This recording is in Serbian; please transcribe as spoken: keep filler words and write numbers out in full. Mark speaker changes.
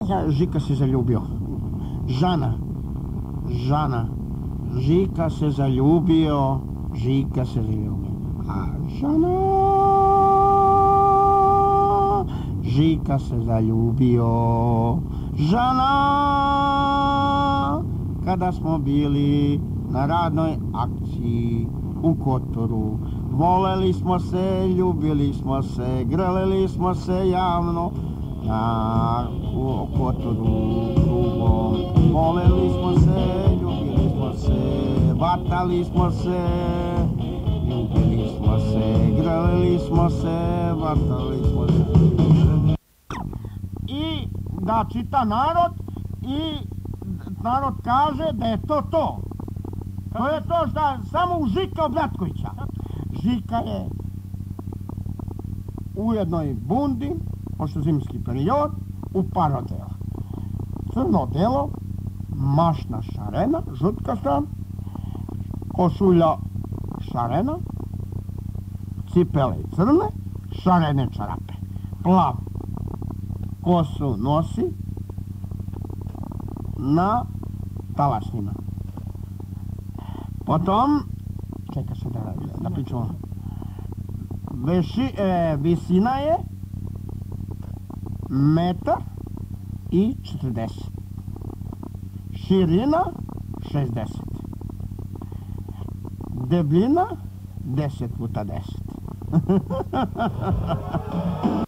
Speaker 1: Ja, Žika se zaljubio. Žana. Žana. Žika se zaljubio. Žika se zaljubio. A Žana. Žika se zaljubio. Žana. Kada smo bili na radnoj akciji u Kotoru, voleli smo se, ljubili smo se, grlili smo se javno na Kotoru krugom. Voleli smo se, ljubili smo se, vatali smo se, ljubili smo se, grlili smo se, vatali smo se. I da čita narod i narod kaže da je to to. To je to što samo u Žika Obratkovića. Žika je u jednoj bundi, pošto zimski period, u par odela. Crno odelo, mašna šarena, žutkasta, košulja šarena, cipele crne, šarene čarape, plav. Kosu nosi na talašnjima. Potom, čeka se da, da pričamo, Veši, e, visina je metar i četrdeset. Širina šezdeset. Debljina deset puta deset.